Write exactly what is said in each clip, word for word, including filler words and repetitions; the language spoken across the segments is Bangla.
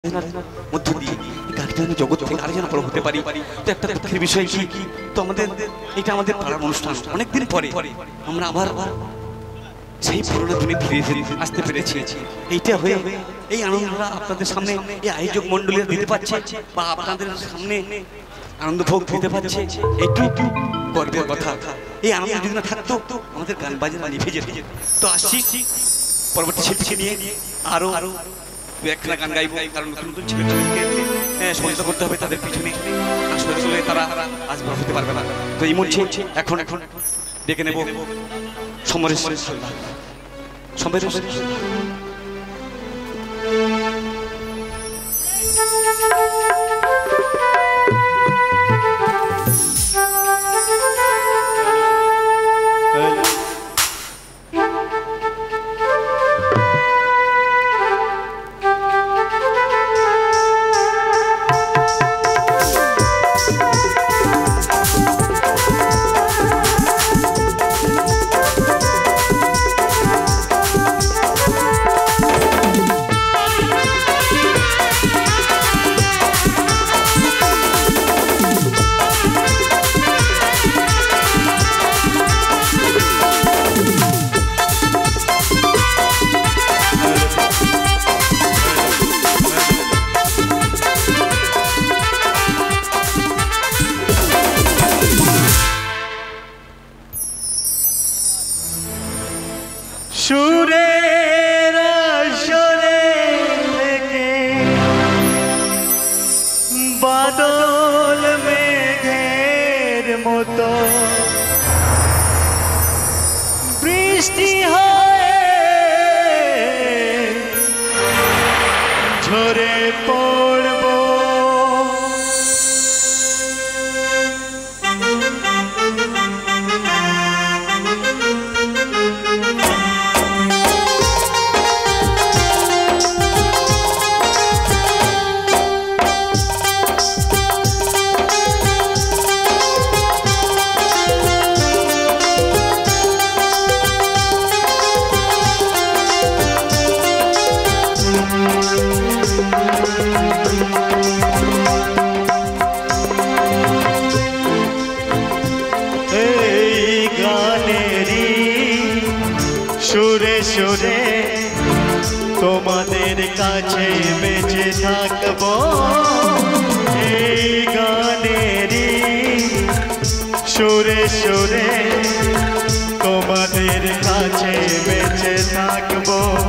মধ্য দিয়ে গাড়িটা জগৎ থেকে আরো যেন বড় হতে পারি। তো একটা দুঃখের বিষয় কি, তো আমাদের এটা আমাদের পাড়ার অনুষ্ঠান, অনেকদিন পরে আমরা আবার সেই পুরোনো দিনে ফিরে আসতে পেরেছি। এইটা হয়ে এই আনন্দটা আপনাদের সামনে এই আয়োজক মন্ডলীরা দিতে পারছে বা আপনাদের সামনে আনন্দ ভোগ দিতে পারছে, এইটু গর্বের কথা। এই আনন্দ যদি না থাকতো আমাদের গান বাজনা নিভে যেত। তো আসছি পরবর্তী শিল্পীকে নিয়ে আরো আরো দু একটা গান গাইব, কারণ নতুন নতুন ছেলে ছেলেকে সহযোগিতা করতে হবে, তাদের পিছনে আসলে আসলে তারা আজ বড় হতে পারবে না। তো এই মঞ্চে এখন এখন ডেকে নেব সমরেশ সমরেশ সুরের আসরে থেকে বাদল মেঘের মতো বৃষ্টি হয়ে ঝরে পড়ব। সুরে সুরে তোমাদের কাছে বেঁচে থাকব, এই গানেরই সুরে সুরে তোমাদের কাছে বেঁচে থাকব।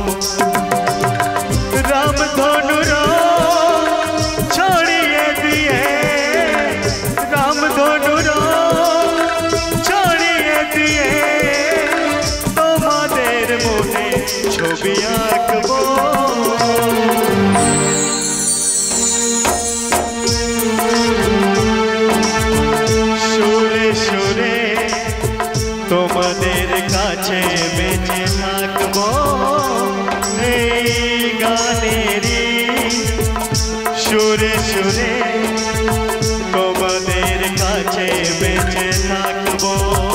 রামধনুর ছড়িয়ে দিয়ে রামধনুর ছড়িয়ে দিয়ে মনে ছবি আঁকব। সুরে সুরে তোমাদের কাছে বেঁচে থাকব, এই গানেরই সুরে সুরে তোমাদের কাছে বেঁচে থাকব।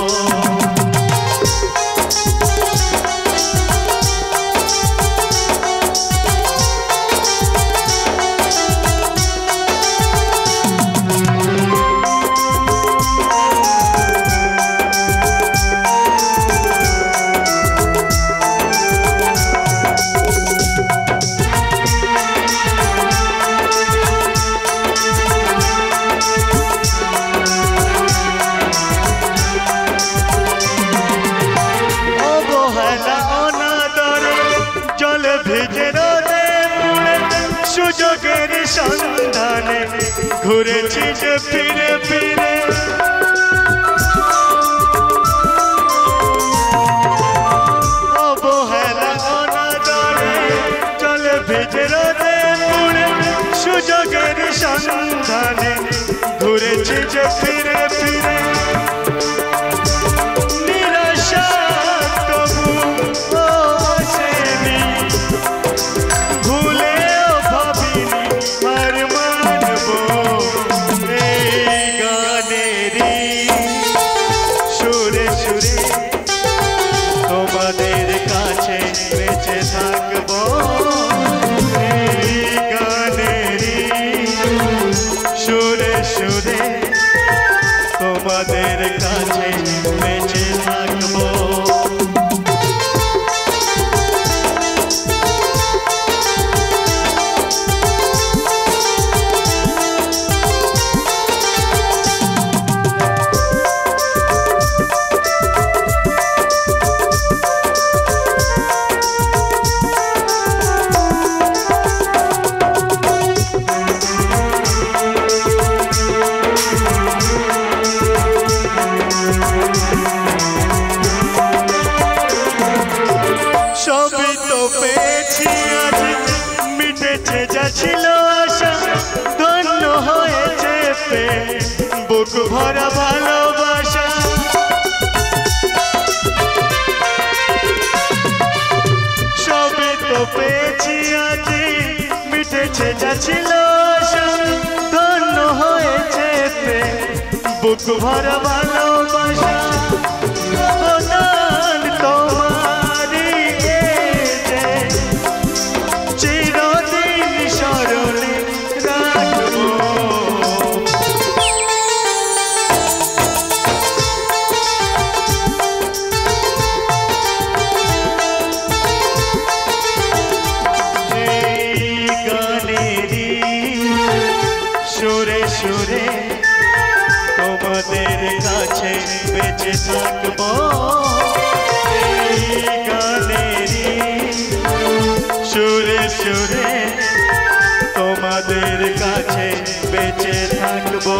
সুযোগের সন্ধানে ঘুরেছি যে ফিরে ফিরে, অবহেলা অনাদরে চলে ভিজে রোদে পুড়ে। সুযোগের সন্ধানে ঘুরেছি যে ফিরে ফিরে, নিরাশা তবু আসেনি, ভুলেও ভাবিনি হার মানব। এই গানেরই সুরে সুরে তোমাদের কাছে বেঁচে থাকব, এই গানে আশা ধন্য হয়েছে বুক ভরা ভালোবাসা সবে তো পেয়েছি আজি মিটেছে যা ছিল আশা ধন্য হয়েছে বুক ভরা ভালোবাসা অবদান তোমারই চিরদিন স্মরণে রাখবো এই গানেরই সুরে সুরে তোমাদের কাছে বেঁচে থাকবো এই গানেরই সুরে সুরে তোমাদের কাছে বেঁচে থাকবো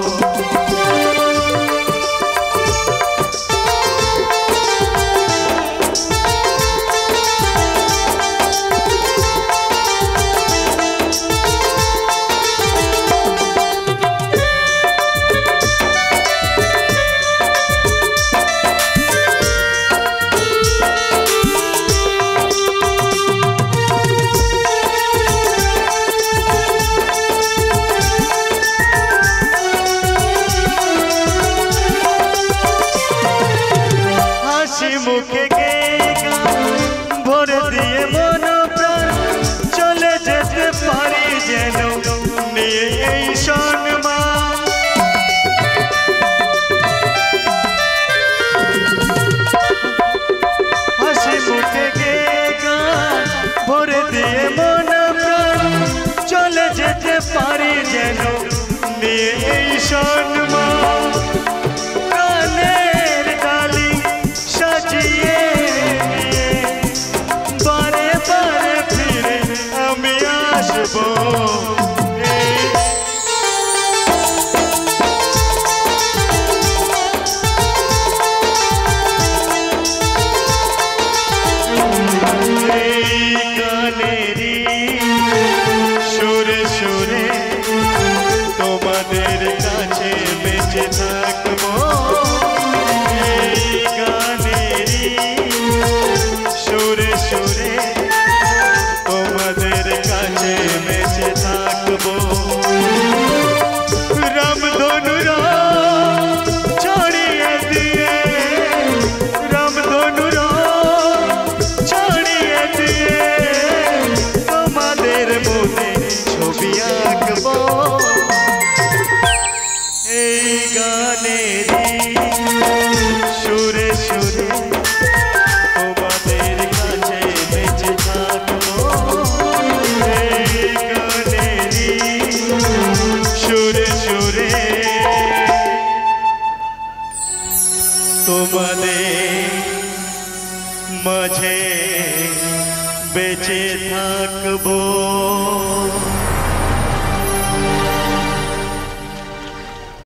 মুখে গে ভরে দিয়ে মন প্রাণ চলে যেতে পারি যেন নিয়ে এই সম্মান হাসি মুখে গে ভরে দিয়ে মন প্রাণ চলে যেতে পারি যেন নিয়ে এই সম্মান বারে বারে ফিরে আমি আসবো এই গানেরই সুরে সুরে তোমাদের কাছে বেঁচে থাকবো এই গানেরই সুরে সুরে তোমাদের কাছে বেঁচে থাকবো রামধনুর ছড়িয়ে দিয়ে রামধনুর ছড়িয়ে দিয়ে তোমাদের মনে ছবি আঁকবো এই গানেরই সুরে সুরে তোমাদের কাছে বেঁচে থাকবো এই গানেরই সুরে সুরে তোমাদের মাঝে বেঁচে থাকবো।